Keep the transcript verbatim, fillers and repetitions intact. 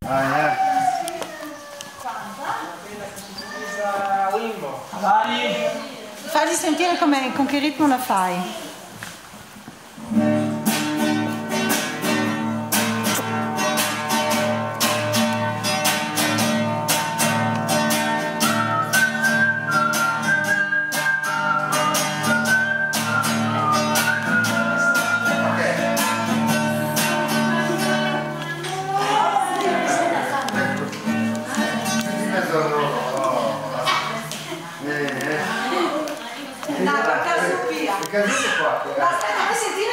Vai, eh. Vai. Fagli sentire come, con che ritmo la fai. Dai, per caso via. Aspetta, Aspetta, che sentire